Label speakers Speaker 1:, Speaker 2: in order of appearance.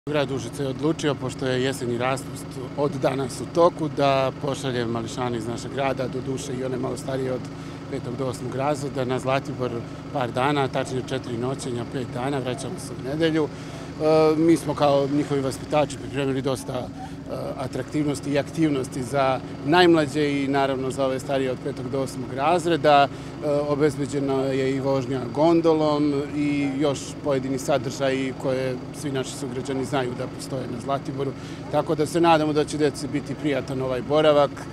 Speaker 1: Grad Užice je odlučio, pošto je jesenji raspust od danas u toku, da pošalje mališane iz našeg grada, doduše i one malo starije od 5. do 8. razreda, na Zlatibor par dana, tačnije 4 noćenja, 5 dana, vraćamo se u nedelju. Mi smo kao njihovi vaspitači pripremili dosta atraktivnosti i aktivnosti za najmlađe i naravno za ove starije od 5. do 8. razreda. Obezbeđena je i vožnja gondolom i još pojedini sadržaji koje svi naši sugrađani znaju da postoje na Zlatiboru. Tako da se nadamo da će deci biti prijatan ovaj boravak.